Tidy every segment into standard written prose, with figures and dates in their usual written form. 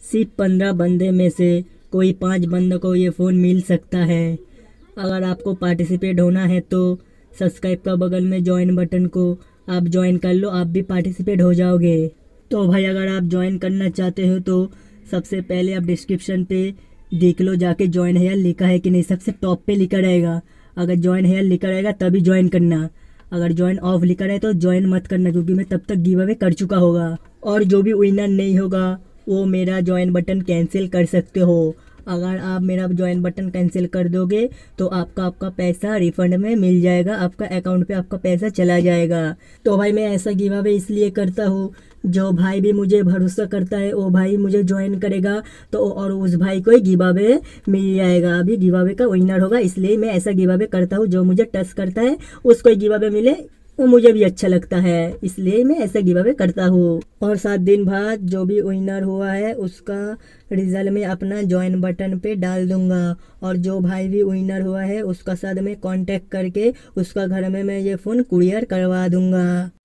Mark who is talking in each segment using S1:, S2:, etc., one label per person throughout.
S1: सिर्फ 15 बंदे में से कोई 5 बंदों को ये फ़ोन मिल सकता है। अगर आपको पार्टिसिपेट होना है तो सब्सक्राइब का बगल में ज्वाइन बटन को आप ज्वाइन कर लो, आप भी पार्टिसिपेट हो जाओगे। तो भाई अगर आप ज्वाइन करना चाहते हो तो सबसे पहले आप डिस्क्रिप्शन पे देख लो जाके ज्वाइन हेयर लिखा है कि नहीं, सबसे टॉप पे लिखा रहेगा। अगर ज्वाइन हेयर लिखा रहेगा तभी ज्वाइन करना, अगर ज्वाइन ऑफ लिखा रहे तो ज्वाइन मत करना, क्योंकि मैं तब तक गिव अवे कर चुका होगा। और जो भी विनर नहीं होगा वो मेरा ज्वाइन बटन कैंसिल कर सकते हो। अगर आप मेरा ज्वाइन बटन कैंसिल कर दोगे तो आपका पैसा रिफंड में मिल जाएगा, आपका अकाउंट पे आपका पैसा चला जाएगा। तो भाई मैं ऐसा गिव अवे इसलिए करता हूँ, जो भाई भी मुझे भरोसा करता है वो भाई मुझे ज्वाइन करेगा तो और उस भाई को ही गिव अवे मिल जाएगा। अभी गिव अवे का विनर होगा, इसलिए मैं ऐसा गिव अवे करता हूँ। जो मुझे टच करता है उसको गिव अवे मिले वो मुझे भी अच्छा लगता है, इसलिए मैं ऐसा गिव अवे करता हूँ। और 7 दिन बाद जो भी विनर हुआ है उसका रिजल्ट में अपना ज्वाइन बटन पे डाल दूंगा। और जो भाई भी विनर हुआ है उसका साथ में कांटेक्ट करके उसका घर में मैं ये फ़ोन कुरियर करवा दूंगा।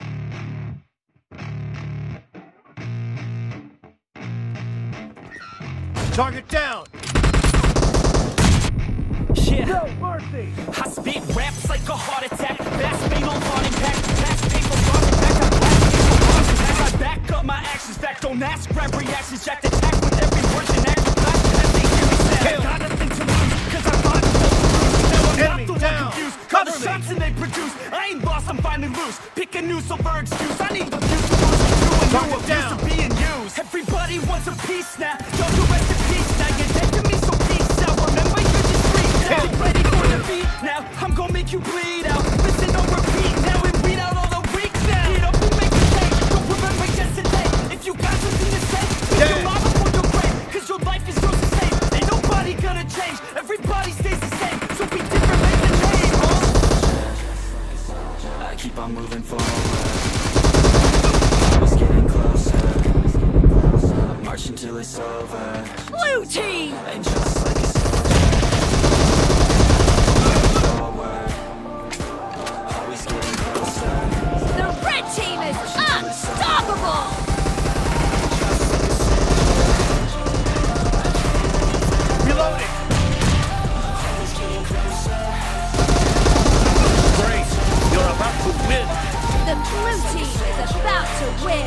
S2: Target down.
S3: Yeah. No mercy. I spit raps like a heart attack. Fast fatal heart impact. Fast paper running back. I blast people running back. I back up my actions back. Don't ask, grab reactions. Jacked attack with every word and act flash as they hear me say. I got nothing to lose, cause I got no lose. Now I'm not the one confused. Call the shots and they produce. I ain't lost, I'm finally loose. Pick a new silver excuse. I need the views to lose. True and new abuse of being used. Everybody wants a piece now. Don't do rest in peace now. You're dead to me, so peace out. Remember you're just free now. Get ready for defeat now. I'm gonna make you bleed out. Listen, don't repeat now and weed out all the weak now. Get up and make a change. Don't remember yesterday. If you got something to say, speak your mind before your grave. Cause your life is yours to save. Ain't nobody gonna change. Everybody stays the same. So be different, make the name, I keep on moving forward. Always getting closer. March until it's over. Blue team! And just like a soldier, moving forward. Always getting closer.
S4: The red team is unstoppable!
S2: Reloading.
S3: Always getting closer.
S2: Great. You're about to win.
S4: The blue team is about to win!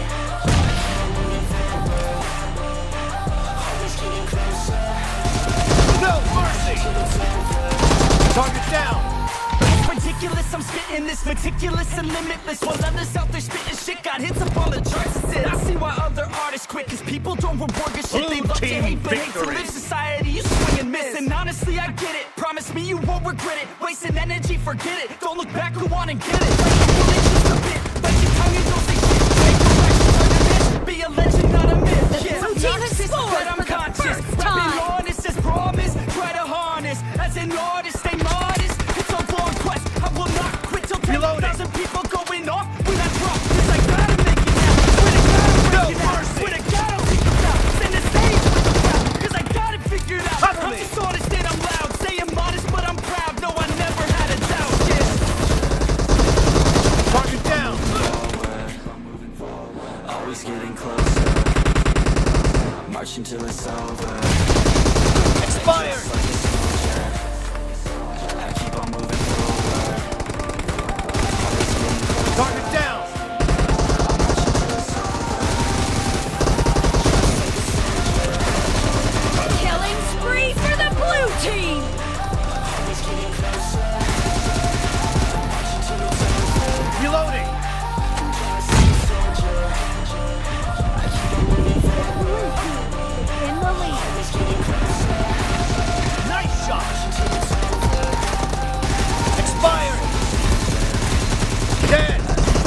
S2: No mercy. Target down.
S3: It's ridiculous, I'm spitting this meticulous and limitless. While others out there spitting shit got hits up on the charts. That's it. I see why other artists quit, cause people don't reward good shit. They love to hate, but hate to live society. You swing and miss, and honestly I get it. Promise me you won't regret it. Wasting energy, forget it. Don't look back, go on and get it. Like the bullet just a bit. Bite your tongue and don't say shit. Make your actions learn to miss. Be a legend, not a myth.
S4: The blue team has scored
S3: but I'm
S4: for the
S3: conscious.
S4: first time.
S3: Rapping honest as promise. Try to harness. As an artist, stay modest. It's a long quest. I will not quit till 10,000 people going off when I drop. Cause I gotta make it now. When I gotta break it out. When I gotta take it out. Send the stage with the crowd. Cause I got it figured out. I'm just honest and I'm loud. Saying modest but I'm proud. No, I never had a doubt. Yeah.
S2: Target down.
S3: Always getting closer. March until it's over.
S2: Expired.
S3: I keep on moving forward.
S2: Target down.
S4: Killing spree for the blue team!
S2: Reloading.
S4: In the lead.
S2: Nice shot. Expired. Dead.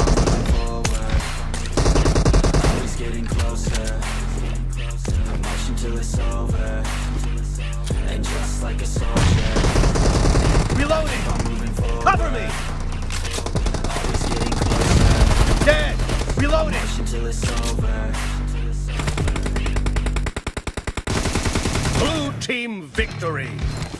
S3: Always getting closer. I'm marching till it's over. And just like a soldier,
S2: Reloading.
S3: I'm moving forward.
S2: Cover me.
S3: Always getting closer.
S2: Dead. Reloading.
S3: Marching till it's over.
S2: Blue team victory.